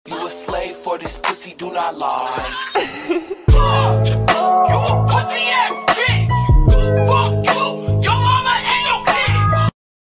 You a slave for this pussy, do not lie.